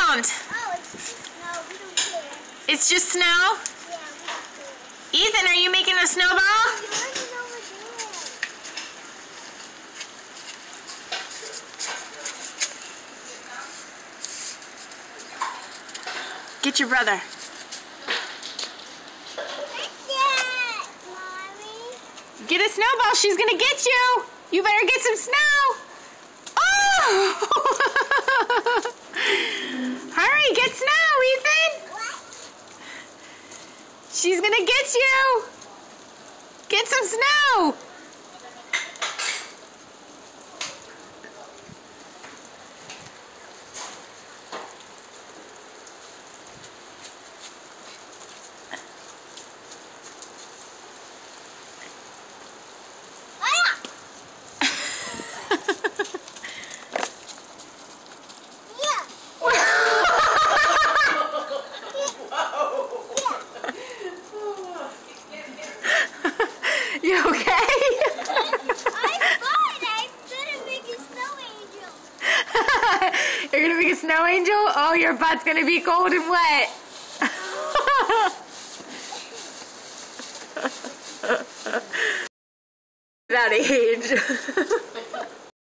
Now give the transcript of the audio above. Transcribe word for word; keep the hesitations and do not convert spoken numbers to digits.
around? Oh, it's just snow. We don't care. It's just snow? Yeah, we don't care. Ethan, are you making a snowball? Yours over there. Get your brother. Yeah, Mommy. Get a snowball. She's going to get you. You better get some snow. Oh! Hurry, get snow, Ethan. What? She's going to get you. Get some snow. You okay? I'm fine. I'm gonna make a snow angel. You're gonna make a snow angel? Oh, your butt's gonna be cold and wet. That age.